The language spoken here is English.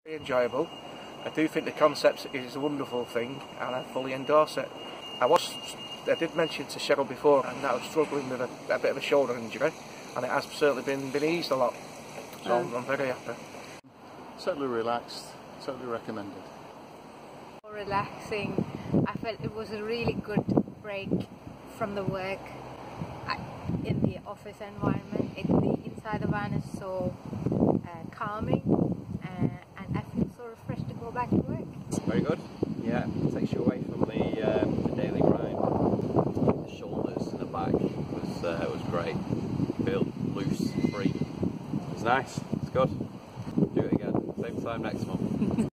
Very enjoyable. I do think the concept is a wonderful thing, and I fully endorse it. I did mention to Cheryl before and that I was struggling with a bit of a shoulder injury, and it has certainly been eased a lot, so I'm very happy. Totally relaxed, totally recommended. Relaxing. I felt it was a really good break from the work in the office environment. The inside of the van is so calming, and I feel so refreshed to go back to work. Very good. Yeah, it takes you away from the daily grind. The shoulders and the back was great. You feel loose, free. It was nice. It's good. Do it again. Same time next month.